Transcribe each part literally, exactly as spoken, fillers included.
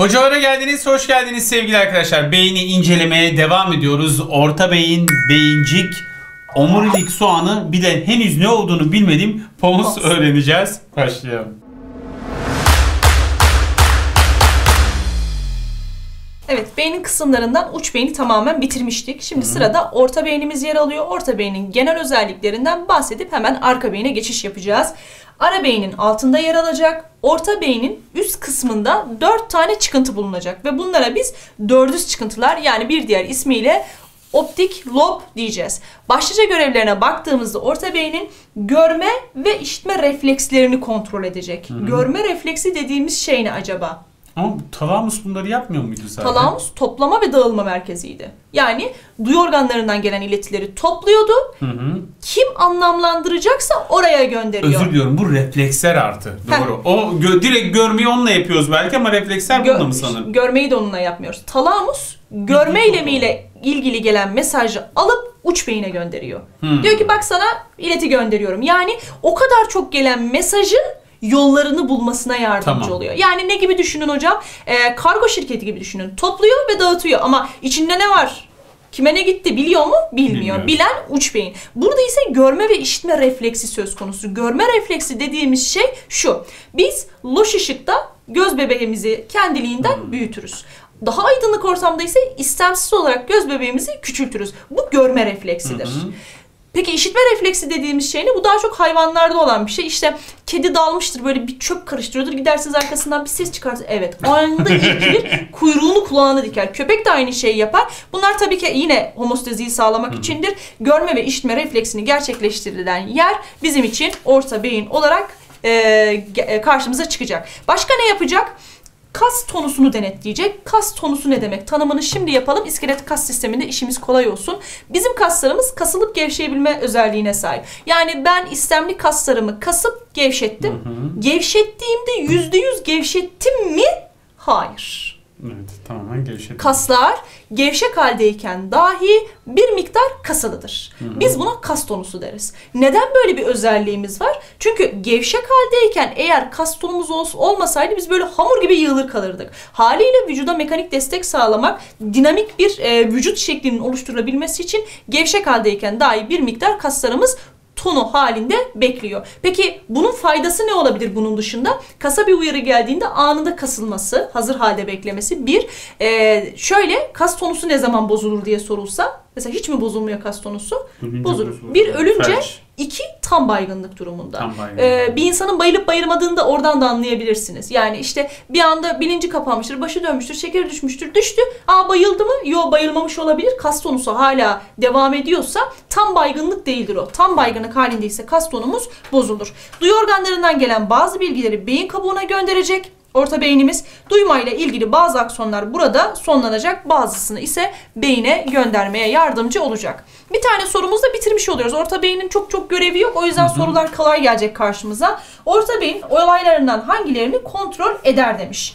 Hocalara geldiniz, hoş geldiniz sevgili arkadaşlar. Beyni incelemeye devam ediyoruz. Orta beyin, beyincik, omurilik soğanı, bir de henüz ne olduğunu bilmediğim pons öğreneceğiz. Başlayalım. Evet, beynin kısımlarından uç beyni tamamen bitirmiştik. Şimdi Hı-hı. sırada orta beynimiz yer alıyor. Orta beynin genel özelliklerinden bahsedip hemen arka beyine geçiş yapacağız. Ara beynin altında yer alacak. Orta beynin üst kısmında dört tane çıkıntı bulunacak. Ve bunlara biz dördüz çıkıntılar, yani bir diğer ismiyle optik lob diyeceğiz. Başlıca görevlerine baktığımızda orta beynin görme ve işitme reflekslerini kontrol edecek. Hı-hı. Görme refleksi dediğimiz şey ne acaba? Ama talamus bunları yapmıyor muydu zaten? Talamus toplama ve dağılma merkeziydi. Yani duyu organlarından gelen iletileri topluyordu. Hı hı. Kim anlamlandıracaksa oraya gönderiyor. Özür diliyorum, bu refleksler artı. Doğru. Heh. O gö- direkt görmeyi onunla yapıyoruz belki ama refleksler Gö- bununla mı sanırım? Görmeyi de onunla yapmıyoruz. Talamus görme eylemiyle ilgili gelen mesajı alıp uç beyine gönderiyor. Hmm. Diyor ki bak sana ileti gönderiyorum. Yani o kadar çok gelen mesajın yollarını bulmasına yardımcı tamam. oluyor. Yani ne gibi düşünün hocam? Ee, kargo şirketi gibi düşünün. Topluyor ve dağıtıyor ama içinde ne var? Kime ne gitti biliyor mu? Bilmiyor. Bilmiyorum. Bilen uç beyin. Burada ise görme ve işitme refleksi söz konusu. Görme refleksi dediğimiz şey şu. Biz loş ışıkta göz bebeğimizi kendiliğinden hmm. büyütürüz. Daha aydınlık ortamda ise istemsiz olarak göz bebeğimizi küçültürüz. Bu görme refleksidir. Hmm. Peki işitme refleksi dediğimiz şey ne? Bu daha çok hayvanlarda olan bir şey. İşte kedi dalmıştır, böyle bir çöp karıştırıyordur. Gidersiniz arkasından bir ses çıkartır. Evet, o anda irkilir, kuyruğunu kulağına diker. Köpek de aynı şeyi yapar. Bunlar tabii ki yine homostaziyi sağlamak içindir. Görme ve işitme refleksini gerçekleştirilen yer bizim için orta beyin olarak e, karşımıza çıkacak. Başka ne yapacak? Kas tonusunu denetleyecek. Kas tonusu ne demek? Tanımını şimdi yapalım. İskelet kas sisteminde işimiz kolay olsun. Bizim kaslarımız kasılıp gevşeyebilme özelliğine sahip. Yani ben istemli kaslarımı kasıp gevşettim. Hı hı. Gevşettiğimde yüzde yüz gevşettim mi? Hayır. Evet, tamamen gevşettim. Kaslar gevşek haldeyken dahi bir miktar kasılıdır. Hı hı. Biz buna kas tonusu deriz. Neden böyle bir özelliğimiz var? Çünkü gevşek haldeyken eğer kas tonumuz olmasaydı biz böyle hamur gibi yığılır kalırdık. Haliyle vücuda mekanik destek sağlamak, dinamik bir e, vücut şeklinin oluşturulabilmesi için gevşek haldeyken dahi bir miktar kaslarımız tonu halinde bekliyor. Peki bunun faydası ne olabilir bunun dışında? Kasa bir uyarı geldiğinde anında kasılması, hazır halde beklemesi. Bir, e, şöyle kas tonusu ne zaman bozulur diye sorulsa, mesela hiç mi bozulmuyor kas tonusu? Ölünce bozulur. bozulur. Bir ölünce, Felç. iki tam baygınlık durumunda. Tam baygınlık. Ee, bir insanın bayılıp bayılmadığını da oradan da anlayabilirsiniz. Yani işte bir anda bilinci kapanmıştır, başı dönmüştür, şekeri düşmüştür, düştü. Aa bayıldı mı? Yok, bayılmamış olabilir. Kas tonusu hala devam ediyorsa tam baygınlık değildir o. Tam baygınlık halindeyse kas tonumuz bozulur. Duyu organlarından gelen bazı bilgileri beyin kabuğuna gönderecek. Orta beynimiz duymayla ilgili bazı aksonlar burada sonlanacak, bazısını ise beyine göndermeye yardımcı olacak. Bir tane sorumuzda bitirmiş oluyoruz. Orta beynin çok çok görevi yok. O yüzden Hı-hı. sorular kolay gelecek karşımıza. Orta beyin olaylarından hangilerini kontrol eder demiş.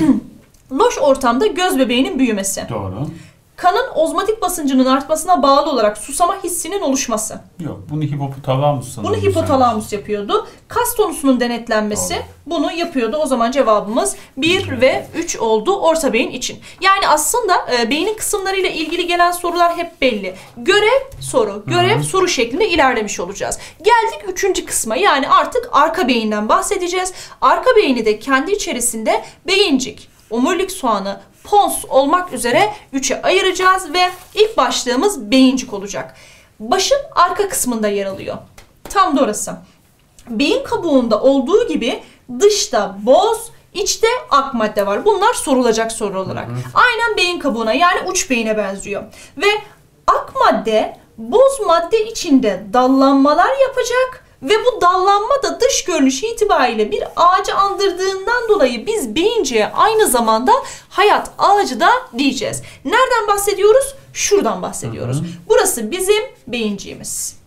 Loş ortamda göz bebeğinin büyümesi. Doğru. Kanın ozmotik basıncının artmasına bağlı olarak susama hissinin oluşması. Yok, bunu hipotalamus sanırım. Bunu hipotalamus yapıyordu. Kas tonusunun denetlenmesi Doğru. bunu yapıyordu. O zaman cevabımız bir evet. ve üç oldu orta beyin için. Yani aslında e, beynin kısımlarıyla ilgili gelen sorular hep belli. Görev, soru, görev, Hı-hı. soru şeklinde ilerlemiş olacağız. Geldik üçüncü kısma, yani artık arka beyinden bahsedeceğiz. Arka beyni de kendi içerisinde beyincik, omurilik soğanı, pons olmak üzere üçe ayıracağız ve ilk başlığımız beyincik olacak. Başın arka kısmında yer alıyor. Tam da orası. Beyin kabuğunda olduğu gibi dışta boz, içte ak madde var. Bunlar sorulacak soru olarak. Hı hı. Aynen beyin kabuğuna, yani uç beyine benziyor. Ve ak madde boz madde içinde dallanmalar yapacak. Ve bu dallanma da dış görünüş itibariyle bir ağacı andırdığından dolayı biz beyinciğe aynı zamanda hayat ağacı da diyeceğiz. Nereden bahsediyoruz? Şuradan bahsediyoruz. Hı hı. Burası bizim beyinciğimiz.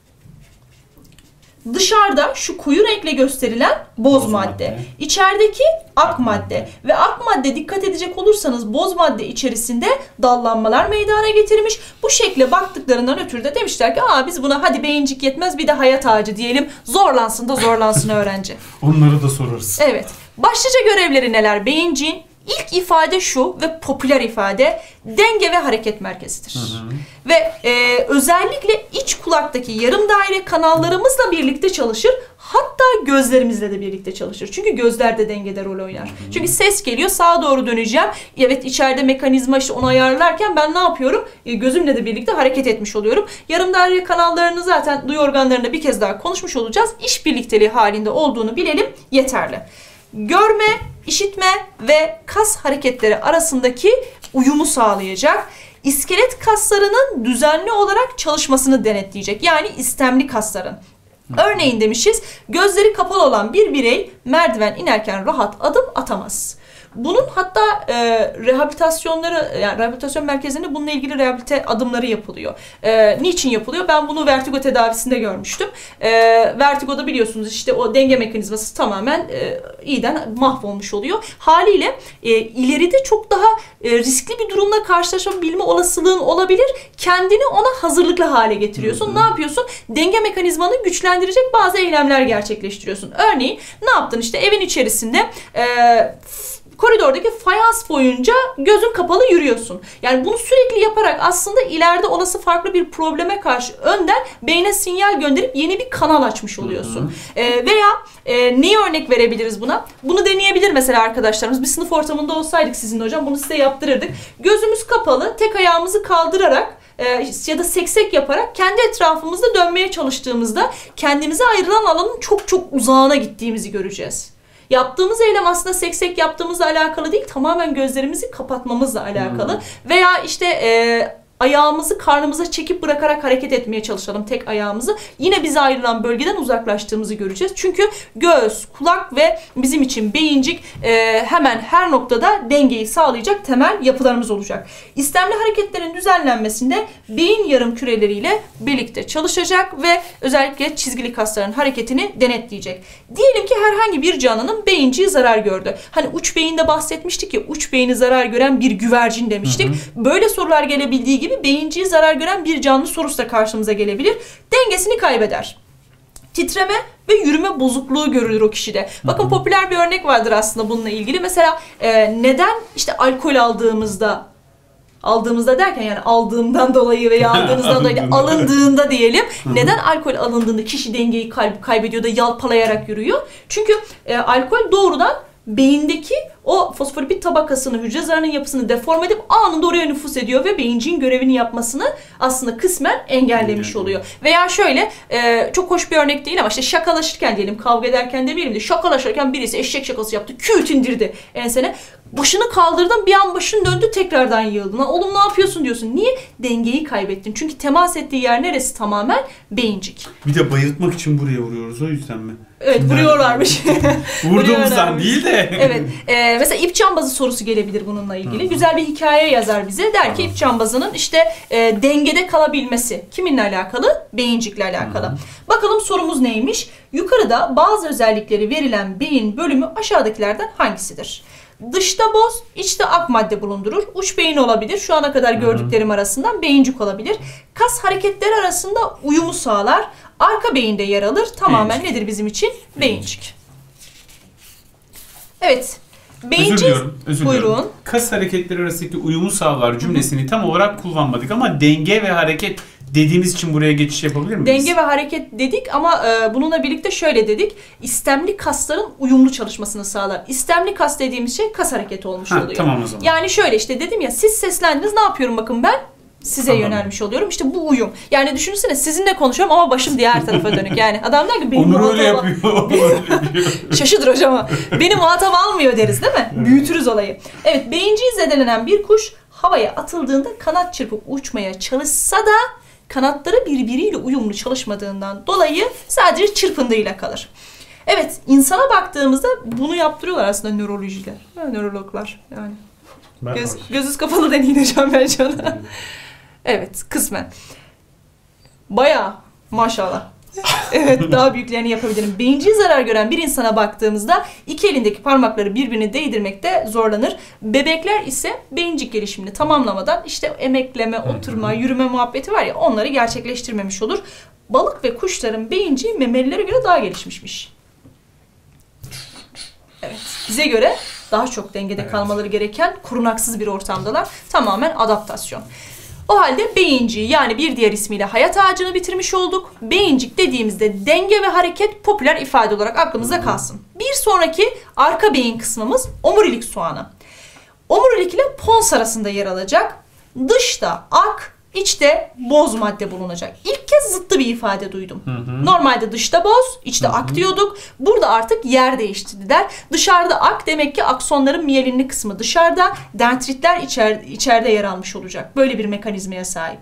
Dışarıda şu koyu renkle gösterilen boz, boz madde. madde. İçerideki ak, ak madde. madde. Ve ak madde, dikkat edecek olursanız boz madde içerisinde dallanmalar meydana getirmiş. Bu şekle baktıklarından ötürü de demişler ki aa biz buna hadi beyincik yetmez bir de hayat ağacı diyelim. Zorlansın da zorlansın öğrenci. Onları da sorarız. Evet. Başlıca görevleri neler beyinciğin? İlk ifade şu ve popüler ifade denge ve hareket merkezidir. Hı hı. Ve e, özellikle iç kulaktaki yarım daire kanallarımızla birlikte çalışır. Hatta gözlerimizle de birlikte çalışır. Çünkü gözler de dengede rol oynar. Hı hı. Çünkü ses geliyor, sağa doğru döneceğim. Evet, içeride mekanizma işte onu ayarlarken ben ne yapıyorum? E, gözümle de birlikte hareket etmiş oluyorum. Yarım daire kanallarını zaten duyu organlarında bir kez daha konuşmuş olacağız. İş birlikteliği halinde olduğunu bilelim yeterli. Görme, işitme ve kas hareketleri arasındaki uyumu sağlayacak. İskelet kaslarının düzenli olarak çalışmasını denetleyecek. Yani istemli kasların. Örneğin demişiz, gözleri kapalı olan bir birey merdiven inerken rahat adım atamaz. Bunun hatta e, rehabilitasyonları, yani rehabilitasyon merkezinde bununla ilgili rehabilite adımları yapılıyor. E, niçin yapılıyor? Ben bunu vertigo tedavisinde görmüştüm. E, vertigoda biliyorsunuz işte o denge mekanizması tamamen e, iyiden mahvolmuş oluyor. Haliyle e, ileride çok daha e, riskli bir durumla karşılaşabilme olasılığın olabilir. Kendini ona hazırlıklı hale getiriyorsun. Hı hı. Ne yapıyorsun? Denge mekanizmanı güçlendirecek bazı eylemler gerçekleştiriyorsun. Örneğin ne yaptın? İşte evin içerisinde e, koridordaki fayans boyunca gözün kapalı yürüyorsun. Yani bunu sürekli yaparak aslında ileride olası farklı bir probleme karşı önden beyne sinyal gönderip yeni bir kanal açmış oluyorsun. Hı hı. E, veya e, neyi örnek verebiliriz buna? Bunu deneyebilir mesela arkadaşlarımız. Bir sınıf ortamında olsaydık sizinle hocam bunu size yaptırırdık. Gözümüz kapalı, tek ayağımızı kaldırarak ya da seksek yaparak kendi etrafımızda dönmeye çalıştığımızda kendimize ayrılan alanın çok çok uzağına gittiğimizi göreceğiz. Yaptığımız eylem aslında seksek yaptığımızla alakalı değil, tamamen gözlerimizi kapatmamızla alakalı. Hmm. Veya işte e, ayağımızı karnımıza çekip bırakarak hareket etmeye çalışalım tek ayağımızı. Yine bize ayrılan bölgeden uzaklaştığımızı göreceğiz. Çünkü göz, kulak ve bizim için beyincik e, hemen her noktada dengeyi sağlayacak temel yapılarımız olacak. İstemli hareketlerin düzenlenmesinde beyin yarım küreleriyle birlikte çalışacak ve özellikle çizgili kasların hareketini denetleyecek. Diyelim ki herhangi bir canlının beyinciği zarar gördü. Hani uç beyinde bahsetmiştik ya, uç beyni zarar gören bir güvercin demiştik. Hı hı. Böyle sorular gelebildiği gibi beyinciği zarar gören bir canlı sorusu da karşımıza gelebilir. Dengesini kaybeder. Titreme ve yürüme bozukluğu görülür o kişide. Bakın popüler bir örnek vardır aslında bununla ilgili. Mesela e, neden işte alkol aldığımızda, aldığımızda derken yani aldığımdan dolayı veya aldığınızdan dolayı alındığında diyelim. Neden alkol alındığında kişi dengeyi kaybediyor da yalpalayarak yürüyor? Çünkü e, alkol doğrudan beyindeki o fosfolipid tabakasını, hücre zarının yapısını deforme edip anında oraya nüfuz ediyor ve beyinciğin görevini yapmasını aslında kısmen engellemiş oluyor. Veya şöyle, e, çok hoş bir örnek değil ama işte şakalaşırken diyelim, kavga ederken demeyelim de şakalaşırken birisi eşek şakası yaptı, küt indirdi ensene. Başını kaldırdın, bir an başın döndü, tekrardan yığıldın. Oğlum ne yapıyorsun diyorsun. Niye? Dengeyi kaybettin. Çünkü temas ettiği yer neresi? Tamamen beyincik. Bir de bayıltmak için buraya vuruyoruz, o yüzden mi? Evet, vuruyorlarmış. Vurduğumuzdan değil de. Evet. E, mesela ip cambazı sorusu gelebilir bununla ilgili. Hı. Güzel bir hikaye yazar bize. Der ki ip cambazının işte e, dengede kalabilmesi. Kiminle alakalı? Beyincikle alakalı. Hı. Bakalım sorumuz neymiş? Yukarıda bazı özellikleri verilen beyin bölümü aşağıdakilerden hangisidir? Dışta boz, içte ak madde bulundurur. Uç beyin olabilir. Şu ana kadar gördüklerim Hı-hı. arasından beyincik olabilir. Kas hareketleri arasında uyumu sağlar. Arka beyinde yer alır. Tamamen beyincik. Nedir bizim için? Beyincik. Evet. Beyincik. Özür diliyorum. Özür Buyurun. diliyorum. Kas hareketleri arasındaki uyumu sağlar cümlesini Hı-hı. tam olarak kullanmadık ama denge ve hareket dediğimiz için buraya geçiş yapabilir miyiz? Denge ve hareket dedik ama e, bununla birlikte şöyle dedik. İstemli kasların uyumlu çalışmasını sağlar. İstemli kas dediğimiz şey kas hareketi olmuş ha, oluyor. Tamam o zaman. Yani şöyle işte dedim ya, siz seslendiniz, ne yapıyorum bakın ben? Size tamam. yönelmiş oluyorum. İşte bu uyum. Yani düşünsene, sizinle konuşuyorum ama başım diğer tarafa dönük. Yani adam der ki benim Onur öyle yapıyor. Şaşıdır hocam. Beni muhatap almıyor deriz değil mi? Büyütürüz olayı. Evet, beyinciği zedelenen bir kuş havaya atıldığında kanat çırpıp uçmaya çalışsa da kanatları birbiriyle uyumlu çalışmadığından dolayı sadece çırpındığıyla kalır. Evet, insana baktığımızda bunu yaptırıyorlar aslında nörolojiler, nörologlar yani. Göz, gözünüz kapalı deneyin hocam bence ona. Evet, kısmen. Bayağı maşallah. Evet, daha büyüklerini yapabilirim. Beyinciği zarar gören bir insana baktığımızda iki elindeki parmakları birbirine değdirmekte zorlanır. Bebekler ise beyincik gelişimini tamamlamadan işte emekleme, oturma, yürüme muhabbeti var ya, onları gerçekleştirmemiş olur. Balık ve kuşların beyinciği memelilere göre daha gelişmişmiş. Evet, bize göre Daha çok dengede Evet. kalmaları gereken korunaksız bir ortamdalar. Tamamen adaptasyon. O halde beyinciği yani bir diğer ismiyle hayat ağacını bitirmiş olduk. Beyincik dediğimizde denge ve hareket popüler ifade olarak aklımızda kalsın. Bir sonraki arka beyin kısmımız omurilik soğanı. Omurilik ile pons arasında yer alacak. Dışta ak, içte boz madde bulunacak. İlk kez zıttı bir ifade duydum. Hı hı. Normalde dışta boz, içte Hı hı. ak diyorduk. Burada artık yer değiştirdiler. Dışarıda ak demek ki aksonların miyelinli kısmı dışarıda, dendritler içer, içeride yer almış olacak. Böyle bir mekanizmaya sahip.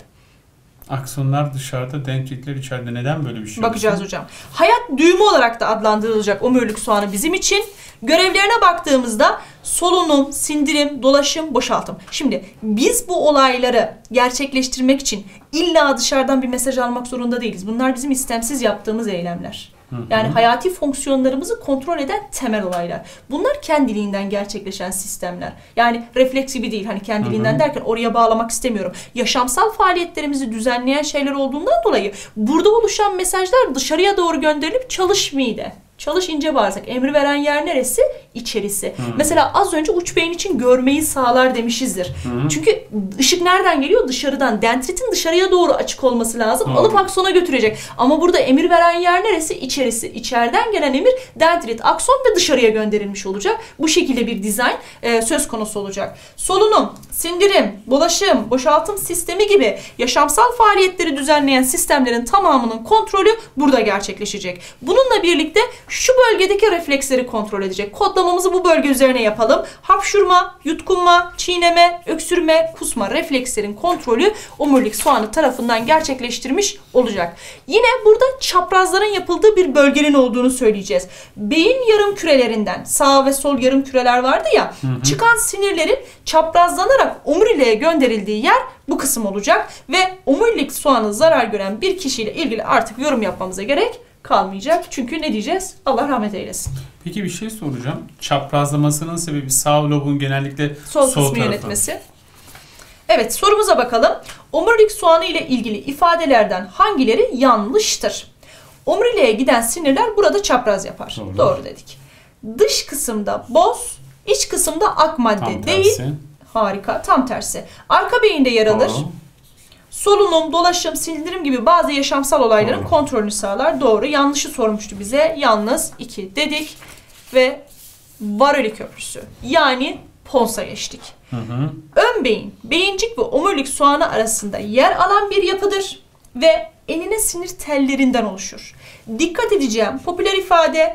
Aksonlar dışarıda, dendritler içeride. Neden böyle bir şey Bakacağız olsun? hocam. Hayat düğümü olarak da adlandırılacak omurilik soğanı bizim için. Görevlerine baktığımızda solunum, sindirim, dolaşım, boşaltım. Şimdi biz bu olayları gerçekleştirmek için illa dışarıdan bir mesaj almak zorunda değiliz. Bunlar bizim istemsiz yaptığımız eylemler. Hı hı. Yani hayati fonksiyonlarımızı kontrol eden temel olaylar. Bunlar kendiliğinden gerçekleşen sistemler. Yani refleks gibi değil. Hani kendiliğinden Hı hı. derken oraya bağlamak istemiyorum. Yaşamsal faaliyetlerimizi düzenleyen şeyler olduğundan dolayı burada oluşan mesajlar dışarıya doğru gönderilip çalış mide. Çalış ince bağırsak. Emri veren yer neresi? İçerisi. Hı. Mesela az önce uç beyin için görmeyi sağlar demişizdir. Hı. Çünkü ışık nereden geliyor? Dışarıdan. Dendritin dışarıya doğru açık olması lazım. Doğru. Alıp aksona götürecek. Ama burada emir veren yer neresi? İçerisi. İçeriden gelen emir dendrit, akson ve dışarıya gönderilmiş olacak. Bu şekilde bir dizayn e, söz konusu olacak. Solunum, sindirim, dolaşım, boşaltım sistemi gibi yaşamsal faaliyetleri düzenleyen sistemlerin tamamının kontrolü burada gerçekleşecek. Bununla birlikte şu bölgedeki refleksleri kontrol edecek. Kodlamamızı bu bölge üzerine yapalım. Hapşurma, yutkunma, çiğneme, öksürme, kusma reflekslerin kontrolü omurilik soğanı tarafından gerçekleştirmiş olacak. Yine burada çaprazların yapıldığı bir bölgenin olduğunu söyleyeceğiz. Beyin yarım kürelerinden, sağ ve sol yarım küreler vardı ya, Hı hı. çıkan sinirlerin çaprazlanarak omuriliğe gönderildiği yer bu kısım olacak ve omurilik soğanı zarar gören bir kişiyle ilgili artık yorum yapmamıza gerek kalmayacak. Çünkü ne diyeceğiz? Allah rahmet eylesin. Peki bir şey soracağım. Çaprazlamasının sebebi sağ lobun genellikle Sol, sol, kısmı tarafı. yönetmesi. Evet, sorumuza bakalım. Omurilik soğanı ile ilgili ifadelerden hangileri yanlıştır? Omuriliğe giden sinirler burada çapraz yapar. Doğru. Doğru dedik. Dış kısımda boz, iç kısımda ak madde Tam değil. tersi. Harika, tam tersi. Arka beyinde yer alır. Doğru. Solunum, dolaşım, sindirim gibi bazı yaşamsal olayların Doğru. kontrolünü sağlar. Doğru. Yanlışı sormuştu bize. Yalnız iki dedik ve Varoli köprüsü. Yani Pons'a geçtik. Hı hı. Ön beyin, beyincik ve omurilik soğanı arasında yer alan bir yapıdır ve enine sinir tellerinden oluşur. Dikkat edeceğim, popüler ifade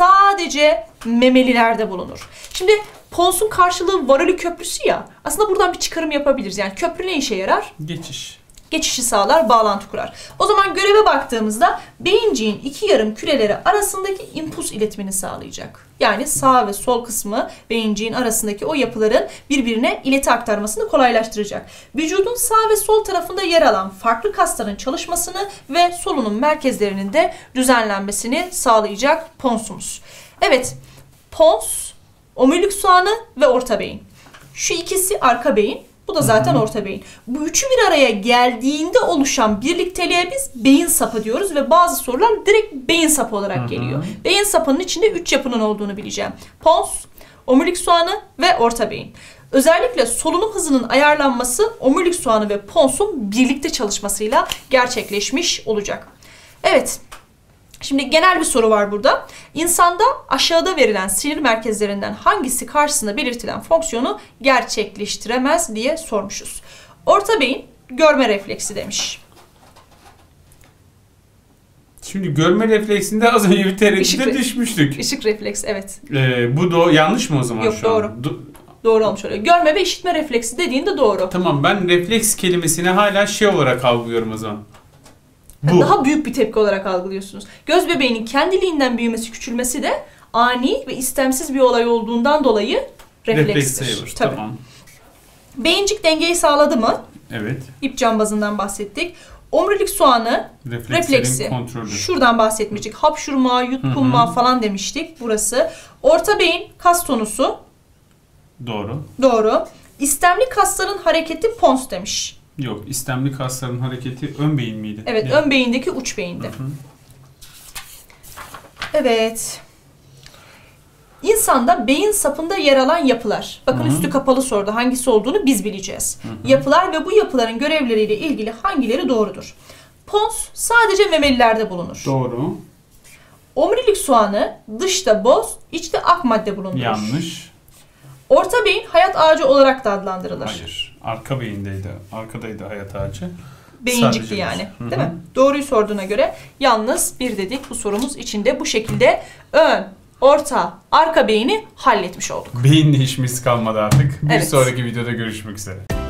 sadece memelilerde bulunur. Şimdi Pons'un karşılığı Varoli köprüsü ya, aslında buradan bir çıkarım yapabiliriz. Yani köprü ne işe yarar? Geçiş. Geçişi sağlar, bağlantı kurar. O zaman göreve baktığımızda beyinciğin iki yarım küreleri arasındaki impuls iletimini sağlayacak. Yani sağ ve sol kısmı beyinciğin arasındaki o yapıların birbirine ileti aktarmasını kolaylaştıracak. Vücudun sağ ve sol tarafında yer alan farklı kasların çalışmasını ve solunum merkezlerinin de düzenlenmesini sağlayacak ponsumuz. Evet, pons, omurilik soğanı ve orta beyin. Şu ikisi arka beyin. Bu da zaten orta beyin. Bu üçü bir araya geldiğinde oluşan birlikteliğe biz beyin sapı diyoruz ve bazı sorular direkt beyin sapı olarak Hı hı. geliyor. Beyin sapının içinde üç yapının olduğunu bileceğim. Pons, omurilik soğanı ve orta beyin. Özellikle solunum hızının ayarlanması omurilik soğanı ve ponsun birlikte çalışmasıyla gerçekleşmiş olacak. Evet. Şimdi genel bir soru var burada. İnsanda aşağıda verilen sinir merkezlerinden hangisi karşısında belirtilen fonksiyonu gerçekleştiremez diye sormuşuz. Orta beyin görme refleksi demiş. Şimdi görme refleksinde az önce bir Işık tereddüte re- düşmüştük. Işık refleks, evet. Ee, bu da yanlış mı o zaman Yok, şu doğru. an? Do- Doğru olmuş oluyor. Görme ve işitme refleksi dediğinde doğru. Tamam, ben refleks kelimesini hala şey olarak algılıyorum o zaman. Bu. Daha büyük bir tepki olarak algılıyorsunuz. Göz bebeğinin kendiliğinden büyümesi, küçülmesi de ani ve istemsiz bir olay olduğundan dolayı refleks reflekstir. sayılır. Tabii. Tamam. Beyincik dengeyi sağladı mı? Evet. İp cambazından bahsettik. Omurilik soğanı Reflekslerin refleksi. kontrolü. Şuradan bahsetmiştik. Hapşurma, yutkunma Hı hı. falan demiştik. Burası. Orta beyin kas tonusu. Doğru. Doğru. İstemli kasların hareketi pons demiş. Yok, istemli kasların hareketi ön beyin miydi? Evet, Ne? ön beyindeki uç beyinde. Hı hı. Evet. İnsanda beyin sapında yer alan yapılar. Bakın Hı-hı. üstü kapalı sordu. Hangisi olduğunu biz bileceğiz. Hı-hı. Yapılar ve bu yapıların görevleriyle ilgili hangileri doğrudur? Pons sadece memelilerde bulunur. Doğru. Omurilik soğanı dışta boz, içte ak madde bulundurur. Yanlış. Orta beyin hayat ağacı olarak da adlandırılır. Hayır. Arka beyindeydi. Arkadaydı hayat ağacı. Beyincikti Sadece yani. boz. Değil Hı hı. mi? Doğruyu sorduğuna göre yalnız bir dedik bu sorumuz içinde bu şekilde ön, orta, arka beyni halletmiş olduk. Beyinle işimiz kalmadı artık. Bir Evet. sonraki videoda görüşmek üzere.